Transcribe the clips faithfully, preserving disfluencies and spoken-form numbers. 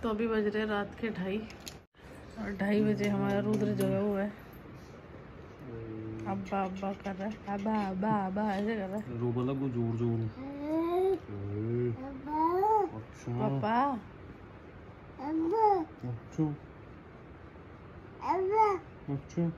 तो अभी बज रहे रात के ढाई और ढाई बजे हमारा रुद्र जगा हुआ है। अब्बा अब्बा कर रहा है, अब्बा अब्बा अब्बा ऐसे कर रहा है। रोबा लगो जोर जोर। पापा अच्छा अच्छा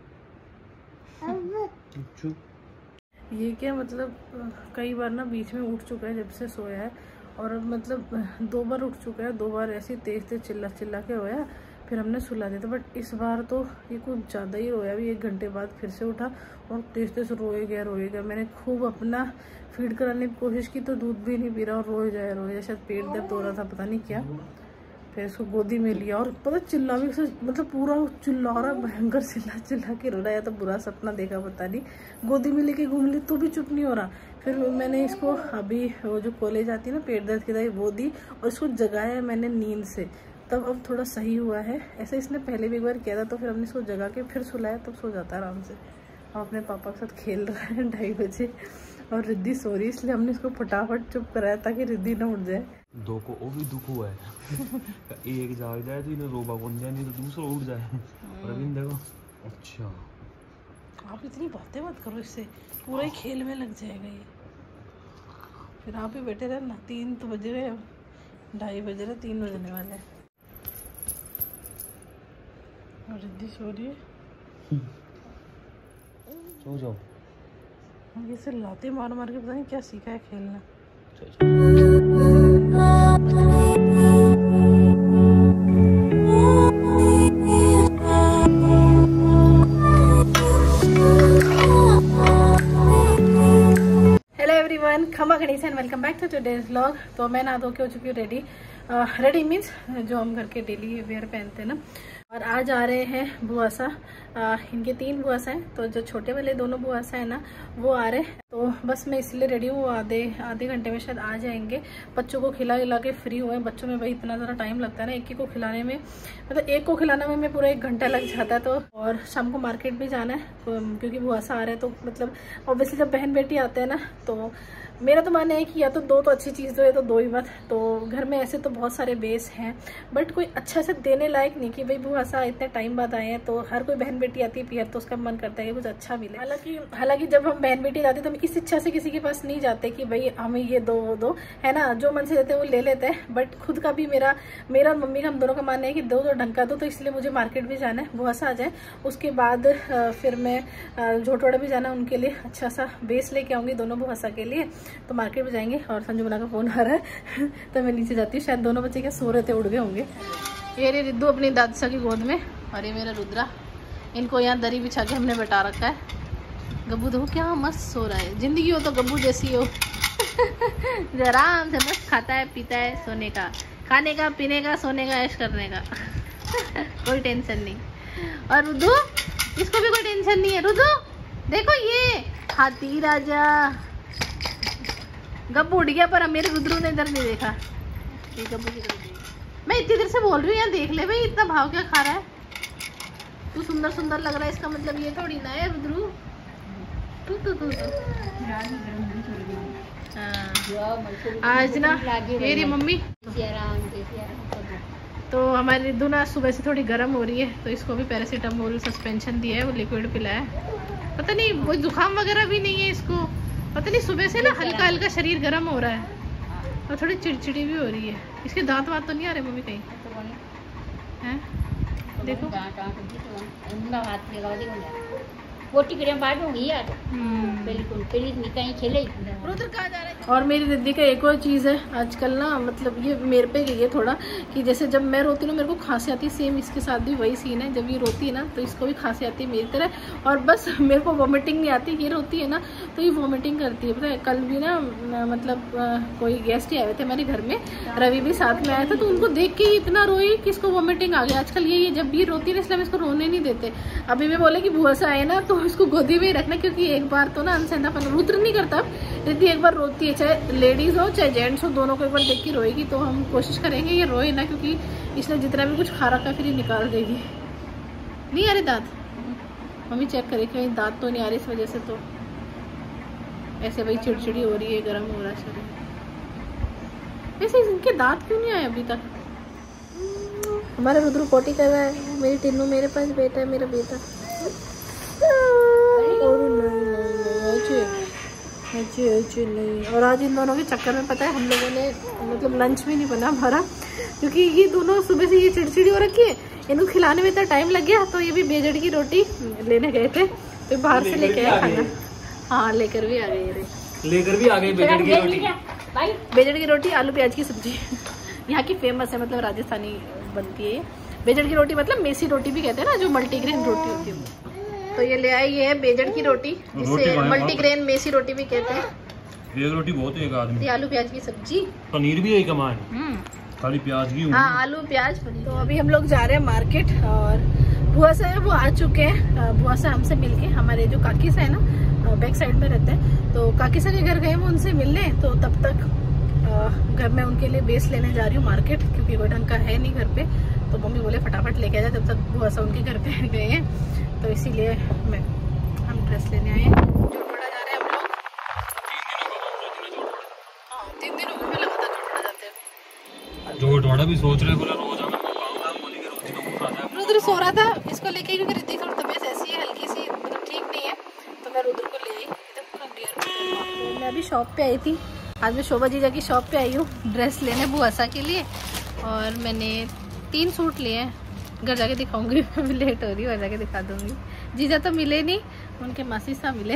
अच्छा। ये क्या मतलब कई बार ना बीच में उठ चुका है जब से सोया है और मतलब दो बार उठ चुका है, दो बार ऐसे तेज तेज चिल्ला चिल्ला के रोया, फिर हमने सुला दिया था। बट इस बार तो ये कुछ ज़्यादा ही रोया। भी एक घंटे बाद फिर से उठा और तेज तेज रोए गया रोए गया। मैंने खूब अपना फीड कराने की कोशिश की तो दूध भी नहीं पी रहा और रोए जाए रोए जाए, शायद पेट दर्द हो रहा था पता नहीं क्या। फिर इसको गोदी में लिया और पता चिल्ला भी मतलब पूरा चिल्ला रहा, भयंकर चिल्ला चिल्ला के रो रहा है। या तो बुरा सपना देखा पता नहीं, गोदी में लेके घूम ली तो भी चुप नहीं हो रहा। फिर मैंने इसको अभी वो जो कॉलेज आती है ना पेट दर्द की दवाई वो दी और इसको जगाया मैंने नींद से, तब अब थोड़ा सही हुआ है। ऐसे इसने पहले भी एक बार किया था तो फिर हमने इसको जगा के फिर सुलाया तब सो जाता है आराम से। अब अपने पापा के साथ खेल रहा है ढाई बजे और रिद्धि सो रही, इसलिए हमने इसको फटाफट चुप कराया ताकि रिद्धि ना उठ जाए। दो को वो भी दुख हुआ है एक जाग जाए तो इन्हें रोबा बन जाए, नहीं तो दूसरा उठ जाए। प्रवीण देखो। अच्छा आप इतनी बातें मत करो, इससे पूरा ही खेल में लग जाएगा ये। फिर आप ही बैठे रहना, तीन तो बज रहे अब, ढाई बज रहे, तीन बजने वाले हैं और रिद्धि सो रही है। सो जाओ। ये से लाते मार मार के पता नहीं क्या सीखा है खेलना। हेलो एवरीवन, खमा गणेश and welcome back to today's vlog. तो मैं नहा धो के हो चुकी हूँ रेडी। रेडी मीन्स जो हम घर के डेली वेयर पहनते हैं ना। और आज आ रहे हैं बुआसा, इनके तीन बुआसा हैं, तो जो छोटे वाले दोनों बुआसा है ना वो आ रहे हैं। तो बस मैं इसलिए रेडी हूँ, आधे आधे घंटे में शायद आ जाएंगे। बच्चों को खिला खिला के फ्री हुए हैं। बच्चों में भाई इतना ज़्यादा टाइम लगता है ना, एक ही को खिलाने में, मतलब एक को खिलाने में मैं पूरा एक घंटा लग जाता है। तो और शाम को मार्केट भी जाना है तो, क्योंकि बुआसा आ रहे हैं तो मतलब ऑब्वियसली जब बहन बेटी आते हैं ना तो मेरा तो मानना है कि या तो दो तो अच्छी चीज़ दो या तो दो ही मत। तो घर में ऐसे तो बहुत सारे बेस हैं बट कोई अच्छा से देने लायक नहीं कि भाई बुआसा इतने टाइम बाद आए हैं तो हर कोई बहन बेटी आती है पियर तो उसका मन करता है कि कुछ अच्छा मिले। हालांकि हालांकि जब हम बहन बेटी जाते हैं तो हम इस इच्छा से किसी के पास नहीं जाते कि भाई हमें ये दो वो दो, है ना, जो मन से देते हैं वो ले लेते हैं। बट खुद का भी मेरा मेरा और मम्मी का हम दोनों का मानना है कि दो दो ढंग का दो, तो इसलिए मुझे मार्केट भी जाना है, बुआसा आ जाए उसके बाद फिर मैं झोटवाड़ा भी जाना है उनके लिए, अच्छा सा बेस लेके आऊँगी दोनों बुआसा के लिए। तो मार्केट में जाएंगे और संजू बना का फोन आ रहा है तो मैं नीचे जाती हूँ। शायद दोनों बच्चे क्या सो रहे थे, उड़ गए होंगे। ये रे रिद्धू अपनी दादसा की गोद में और ये मेरा रुद्रा, इनको यहाँ दरी बिछा के हमने बैठा रखा है। गब्बू देखो क्या मस्त सो रहा है, जिंदगी हो तो गब्बू जैसी हो आराम से मस्त खाता है पीता है, सोने का, खाने का, पीने का, सोने का, ऐश करने का कोई टेंशन नहीं। और रुद्धू, इसको भी कोई टेंशन नहीं है। रुद्धू देखो ये हाथी राजा गब्बू उड़ गया पर मेरे रुद्रू ने इधर नहीं देखा। ये गब्बू की तरफ मैं इतनी देर से बोल रही हूँ यहाँ देख ले भाई, इतना भाव क्या खा रहा है तू, सुंदर सुंदर लग रहा है, इसका मतलब ये थोड़ी ना है रुद्रू। तू तू तू आज ना मेरी मम्मी तो हमारी रिद्धू ना सुबह से थोड़ी गर्म हो रही है तो इसको भी पैरासीटामोल सस्पेंशन दिया है, वो लिक्विड पिलाया है। पता नहीं वो जुकाम वगैरह भी नहीं है इसको, पता नहीं सुबह से ना हल्का हल्का शरीर गर्म हो रहा है और थोड़ी चिड़चिड़ी भी हो रही है। इसके दांत वांत तो नहीं आ रहे मम्मी कहीं हैं? देखो वो टिकड़ियां बांट होंगी यार, बिल्कुल कहीं खेले। और मेरी रिद्धि का एक और चीज़ है आजकल ना, मतलब ये मेरे पे गई है थोड़ा कि जैसे जब मैं रोती हूँ ना मेरे को खांसी आती है, सेम इसके साथ भी वही सीन है। जब ये रोती है ना तो इसको भी खांसी आती है मेरी तरह, और बस मेरे को वॉमिटिंग नहीं आती। ये रोती है ना तो ये वॉमिटिंग करती है। पता है कल भी ना मतलब कोई गेस्ट ही आए थे मेरे घर में, रवि भी साथ में आया था, तो उनको देख के इतना रोई कि इसको वॉमिटिंग आ गया। आजकल ये जब भी रोती है ना इसलिए हम इसको रोने नहीं देते। अभी भी बोले कि बुआ से आए ना तो इसको गोदी में ही रखना, क्योंकि एक बार तो ना अनसहनापन रुद्र नहीं करता, रिद्धि एक बार रोती है, चाहे लेडीज हो चाहे जेंट्स हो, दोनों को एक बार देख के रोएगी। तो हम कोशिश करेंगे ये रोए ना, क्योंकि इसने जितना भी कुछ खा रखा फिर ये निकाल देगी। नहीं आ रहे दांत, मम्मी चेक करे कहीं दांत तो नहीं आ रहे, इस वजह से तो ऐसे भाई चिड़चिड़ी हो रही है, गर्म हो रहा है शरीर। वैसे इनके दांत क्यों नहीं आए अभी तक? हमारा रुद्र पोटी कर रहा है, मेरी टिन्नू मेरे पास बेटा है, मेरा बेटा। और नहीं नहीं अच्छे अच्छे अच्छे नहीं। और आज इन दोनों के चक्कर में पता है हम लोगों ने मतलब लंच भी नहीं बना हमारा, क्योंकि ये दोनों सुबह से ये चिड़चिड़ी हो रखी है, इनको खिलाने में इतना टाइम लग गया। तो ये भी बेजड़ की रोटी लेने गए थे, तो बाहर से लेके आए खाना। हाँ लेकर भी आ गए, लेकर भी आ गए बेजड़ की रोटी। बेजड़ की रोटी आलू प्याज की सब्जी यहाँ की फेमस है, मतलब राजस्थानी बनती है। बेजड़ की रोटी मतलब मेसी रोटी भी कहते हैं ना, जो मल्टीग्रेन रोटी होती है। तो ये ले आई, ये है बेजड़ की रोटी, जिसे मल्टीग्रेन मेसी रोटी भी कहते हैं। एक रोटी बहुत है एक आदमी। आलू प्याज की सब्जी, पनीर भी है कमान, खाली प्याज की। हाँ आलू प्याज। तो अभी हम लोग जा रहे हैं मार्केट, और बुआ से वो आ चुके हैं। बुआ से हमसे मिलके, हमारे जो काकी से है ना बैक साइड में रहते हैं, तो काकी से के घर गए वो उनसे मिलने। तो तब तक घर में उनके लिए बेस लेने जा रही हूँ मार्केट, क्योंकि कोई ढंग का है नहीं घर पे। तो मम्मी बोले फटाफट लेके आ जाए, जब तक बुआ से उनके घर पे गए हैं। तो इसीलिए मैं हम ड्रेस लेने आए हैं। जोड़वाड़ा जा रहे हैं हम लोग। हाँ तीन दिन हो गए मैं लगातार जोड़वाड़ा जाते हैं। जोड़वाड़ा भी सोच रहे बोला रोज आना, काम बोली के रोज तो आता है। रुद्र सो रहा था इसको लेके, क्योंकि रिद्धि थोड़ी तबीयत ऐसी है हल्की सी, मतलब ठीक नहीं है। तो मैं रुद्र को ले आई। तो मैं अभी शॉप पे आई थी, आज मैं शोभा जीजा की शॉप पे आई हूँ ड्रेस लेने बुआसा के लिए। और मैंने तीन सूट लिए हैं, घर जाके दिखाऊंगी। अभी लेट हो रही है, घर जाके दिखा दूंगी। जीजा तो मिले नहीं, उनके मासी साहब मिले।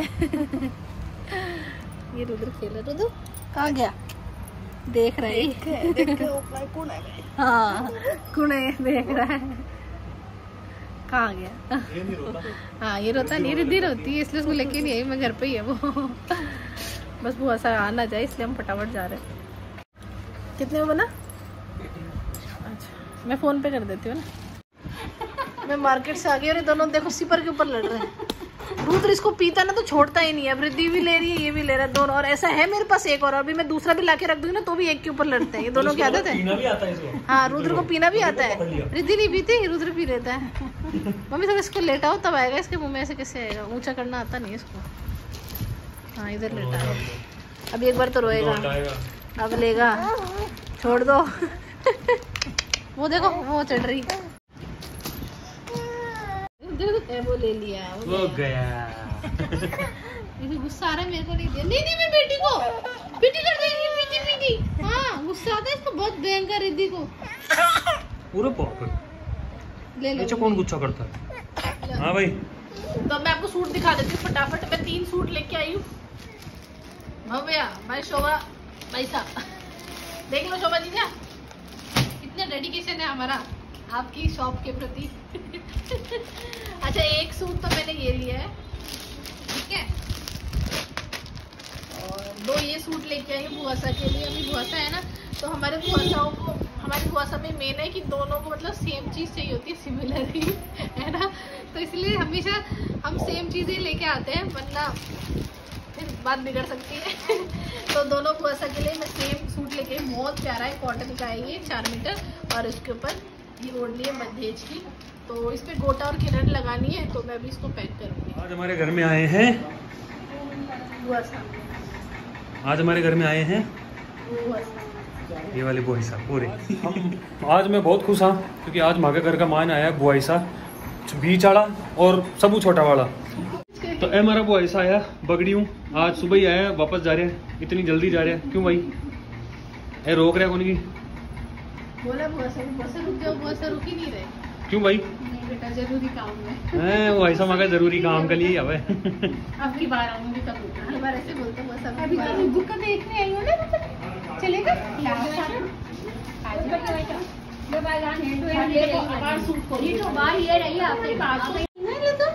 ये रुद्र खेल रहा। रुद्र कहाँ गया? देख रहा है। हाँ कुणे देख रहा है, कहाँ गया? हाँ ये रोता नहीं, रिद्धि रोती है, इसलिए उसको लेके नहीं आई मैं, घर पे ही है वो। बस वो ऐसा आ ना जाए, इसलिए हम फटाफट जा रहे हैं। कितने में बना? अच्छा मैं फोन पे कर देती हूँ ना। मैं मार्केट से आ गई और ये दोनों देखो सिपर के ऊपर लड़ रहे हैं। रुद्र इसको पीता ना तो छोड़ता ही नहीं है, वृद्धि भी ले रही है, ये भी ले रहा है दोनों। और ऐसा है मेरे पास एक और, अभी मैं दूसरा भी लाके रख दूंगी ना तो भी एक के ऊपर लड़ते हैं। ये दोनों की आदत है। हाँ रुद्र को पीना भी आता है, रिद्धि नहीं पीती, रुद्र पी लेता है। मम्मी थोड़ा इसको लेटाओ तब आएगा, इसके मुंह में ऐसे कैसे आएगा? ऊंचा करना आता नहीं इसको। हाँ इधर लेटा है, अभी एक बार तो रोएगा, अब लेगा, छोड़ दो। वो देखो वो चढ़ रही, वो ले लिया, वो, वो गया। गुस्सा आ रहा है मेरे को, नहीं दिया। नहीं नहीं मैं बेटी को पीटी कर देंगी, पीटी पीटी। हाँ गुस्सा आता है इसको बहुत भयंकर, रिद्धि को पूरा पॉप ले ले। कौन गुस्सा करता है? हाँ भाई तो मैं आपको सूट दिखा देती हूँ फटाफट। मैं तीन सूट लेके आई हूँ। भव्या भाई, शोभा भाई साहब, देख लो शोभा जी क्या कितने डेडिकेशन है हमारा आपकी शॉप के प्रति। अच्छा एक सूट तो मैंने ये लिया है, ठीक है, और दो ये सूट लेके आई बुआसा के लिए। अभी बुआसा है ना, तो हमारे बुआसाओं को, हमारी बुआसा में मेन है कि दोनों को मतलब सेम चीज चाहिए होती है, सिमिलर ही है ना। तो इसलिए हमेशा हम सेम चीजें लेके आते हैं, वरना फिर बात बिगड़ सकती है। तो दोनों बुआसा के लिए मैं सेम सूट लेके, बहुत प्यारा है, कॉटन का है ये, चार मीटर, और इसके ऊपर ये ओढ़नी है मध्येज की। तो इस पे गोटा और किरण लगानी है, तो मैं भी इसको पैक करूंगी। आज हमारे घर में आए हैं बुआसा, आज हमारे घर में आए हैं ये वाले बुआई साहब पूरे। हम आज मैं बहुत खुश हाँ, क्योंकि आज माँ के घर का मान आया है बुआई साहब, बीच वाला और सबू छोटा वाला। तो ए हमारा बुआई सा आया, बगड़ी हूँ, आज सुबह ही आया, वापस जा रहे हैं, इतनी जल्दी जा रहे हैं क्यों भाई? ए रोक रहे कौन की? बोला बुआसा, बुआसा रुक जाओ, बुआसा रुक ही नहीं रहे। क्यों भाई? नहीं बेटा जरूरी काम में है वो ऐसा मगर जरूरी काम के लिए अब अब की बार आऊंगी तब रुकना। हर बार ऐसे बोलते हैं बस अभी तो रुक कर देखने आई हो ना, चलेगा ये तो बाहर ये रही है आपके पास नहीं तो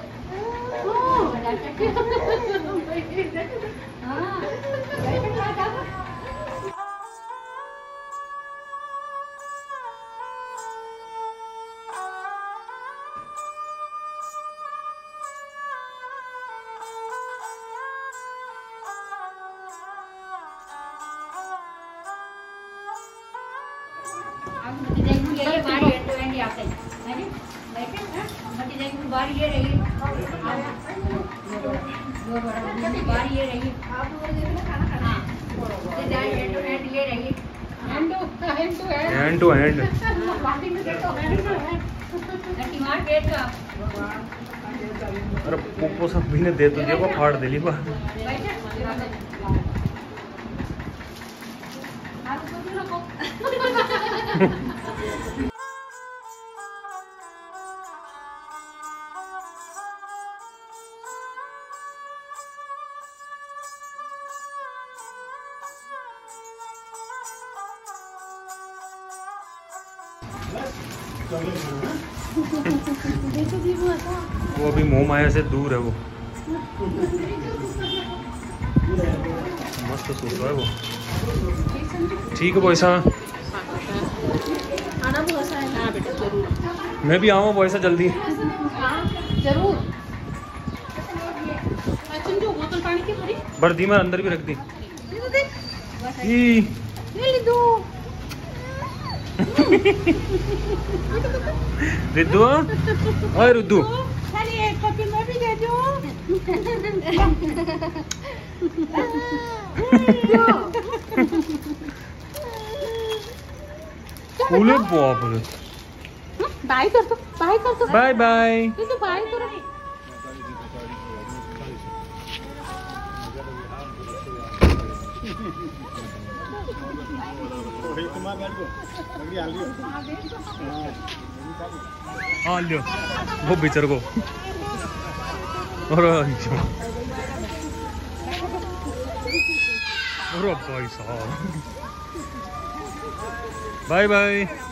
बार ये रही बार ये रही हाँ ये रही हैंड टू हैंड। अरे पोपो सब भी ने दे तो दिया वो फाड़ दे ली बा। वो अभी मोह माया से दूर है वो। मस्त सूट है वो। ठीक है बॉयसा, आना बहुत है। हाँ बेटा जरूर, मैं भी आऊँ बॉयसा जल्दी। हाँ जरूर। अच्छा जो बोतल पानी की भरी बर्दी में अंदर भी रख दी। ले दो रिद्धू ओए रिद्धू चलिए एक कॉपी मैं भी दे दूं। फूले बाप रे। बाय कर दो, बाय कर दो, बाय बाय। ये तो बाय करो। हाँ लियो वो बेचर को। और भाई साहब बाय बाय।